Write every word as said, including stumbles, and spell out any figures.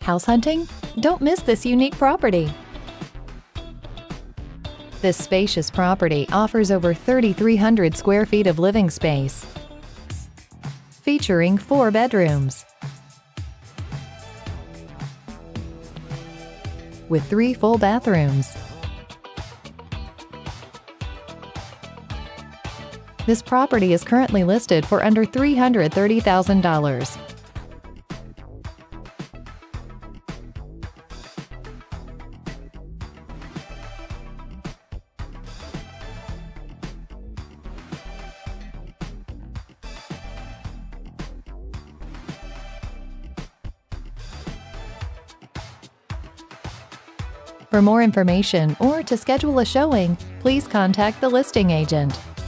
House hunting? Don't miss this unique property. This spacious property offers over thirty-three hundred square feet of living space, featuring four bedrooms with three full bathrooms. This property is currently listed for under three hundred thirty thousand dollars. For more information or to schedule a showing, please contact the listing agent.